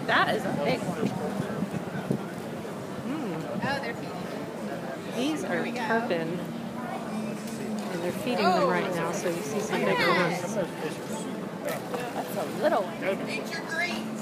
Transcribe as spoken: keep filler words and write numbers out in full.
That is a big one. Mm. Oh, they're feeding. These are tarpon, and they're feeding Oh. them right now, so you see some bigger ones. That's a little one. Nature great.